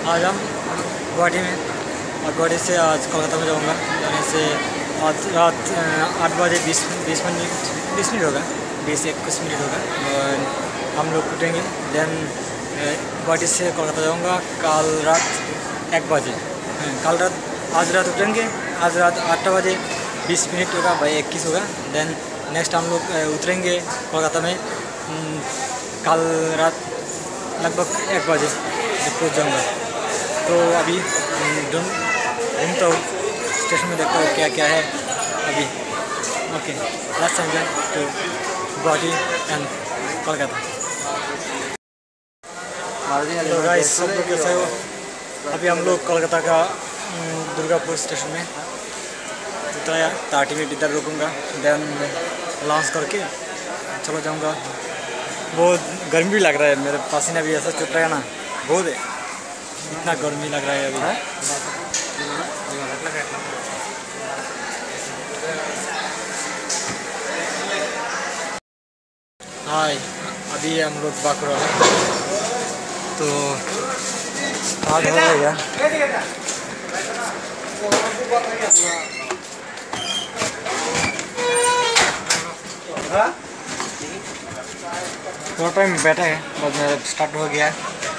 आज हम गुवाहाटी में और गुवाहाटी से आज कोलकाता में जाऊंगा। जाने से आज रात 8 बजे 20 मिनट होगा, 20-21 मिनट होगा और हम लोग उठेंगे। देन गुवाहाटी से कोलकाता जाऊंगा कल रात 1 बजे। आज रात उठेंगे, आज रात 8 बजे 20 मिनट होगा भाई 21 होगा। देन नेक्स्ट हम लोग उतरेंगे कोलकाता में कल रात लगभग 1 बजे पहुँच जाऊँगा। तो अभी घूमता हूँ स्टेशन में, देखता हूँ क्या क्या है अभी। Okay, let's enjoy to Guwahati and Kolkata. तो गाइस सब लोग कैसे हो? अभी हम लोग कोलकाता का दुर्गापुर स्टेशन में उतराया, 30 मिनट इधर रुकूँगा। देन लॉन्च करके चलो जाऊँगा। बहुत गर्मी भी लग रहा है, मेरे पसीना भी ऐसा चुट रहा है ना, बहुत है, इतना गर्मी लग रहा है अभी। हाय, अभी हम लोग बाकुरा में, तो स्टार्ट हो गया। थोड़ा टाइम बैठा है, बस मेरा स्टार्ट हो गया।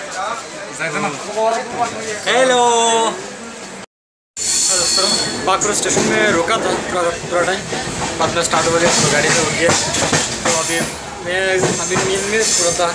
हेलो, बाकुरा स्टेशन में रुका था थोड़ा टाइम, बाद में स्टार्ट हो गया तो गाड़ी से उठ गया। तो अभी नींद में थोड़ा था,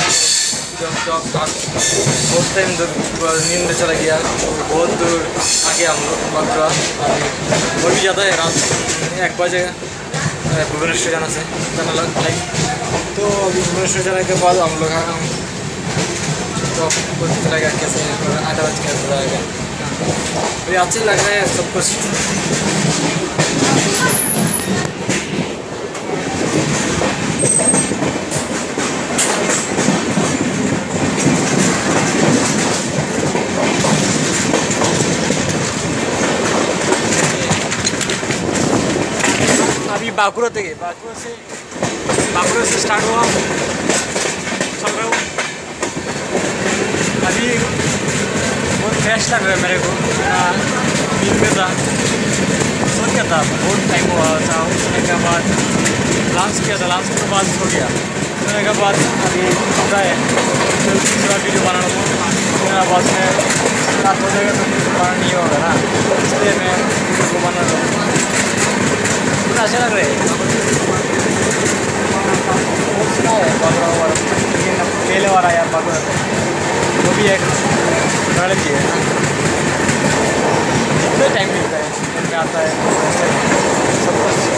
बहुत टाइम नींद में चला गया। बहुत दूर आ गया हम लोग बाकुरा, और भी ज़्यादा है, रात 1 बजे भुवनेश्वर जाना लाइक। तो अभी भुवनेश्वर जाने के बाद हम लोग तो कुछ चलेगा कैसे, आधा बज कैसे जाएगा। अभी अच्छे लग रहा है सब कुछ। अभी बाकुरा से स्टार्ट हुआ, चल रहा हूँ। अभी बहुत फ्रेश लग रहा है मेरे को, नींद में था, सो गया था, बहुत टाइम हुआ था। उसने के बाद लंच किया था, लंच के बाद सो गया। सोने के बाद अभी उठा है, तो दूसरा वीडियो बनाना था। मेरा बाद में रात हो जाएगा तो बनाना नहीं होगा ना, इसलिए मैं वीडियो को बना रहा हूँ। बहुत अच्छा लग रहा है, बहुत सुना है बाकुरा मेले वाला यार। बाकुरा वो भी एक गाड़ी है ना, कितना टाइम मिलता है में आता है सब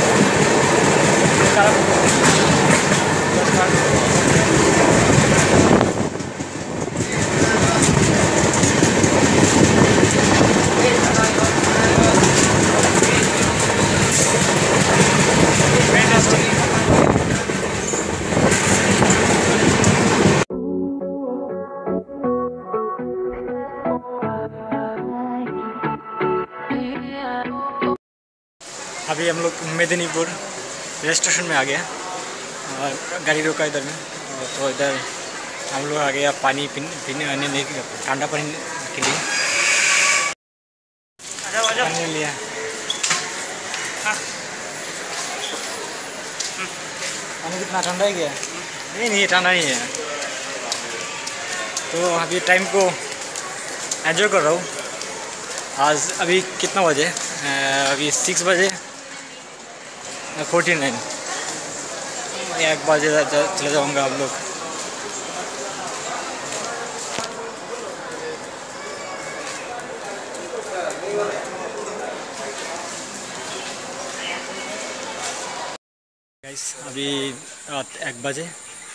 अभी हम लोग मेदिनीपुर रेल स्टेशन में आ गया और गाड़ी रोका इधर में। तो इधर हम लोग आ गया पानी पीने ठंडा पानी के लिए पानी लिया। पानी कितना ठंडा है क्या? नहीं ठंडा नहीं है। तो अभी टाइम को एंजॉय कर रहा हूँ। आज अभी कितना बजे? अभी 6 बजे 49, 1 बजे चले जाऊँगा हम लोग। गाइस अभी रात 1 बजे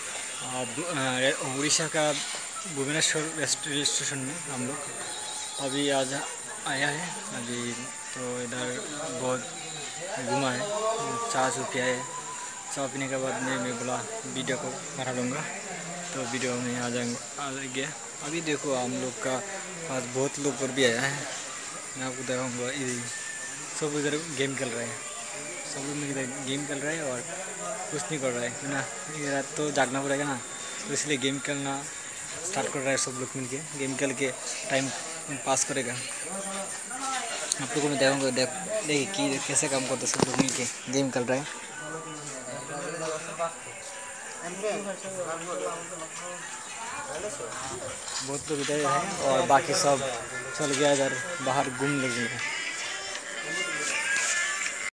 उड़ीसा का भुवनेश्वर रेल स्टेशन में हम लोग अभी आज आया है। अभी तो इधर बहुत घूमा है, चाय पिया है। चाय पीने के बाद मैं बोला वीडियो को बना लूँगा, तो वीडियो में आ गया। अभी देखो हम लोग का पास बहुत लोग और भी आया है, मैं आपको दिखाऊँगा। सब इधर गेम खेल रहे हैं, सब लोग इधर गेम खेल रहे हैं और कुछ नहीं कर रहा है ना। ये रात तो जागना पड़ेगा ना, तो इसलिए गेम खेलना स्टार्ट कर रहा है सब लोग मिल के, गेम खेल के टाइम पास करेगा। आप लोगों में देखूँगा, देखिए कि कैसे काम करते सब लोग मिल के गेम खेल रहे हैं। बहुत लोग इधर हैं और बाकी सब चल गया इधर बाहर घूमने के लिए।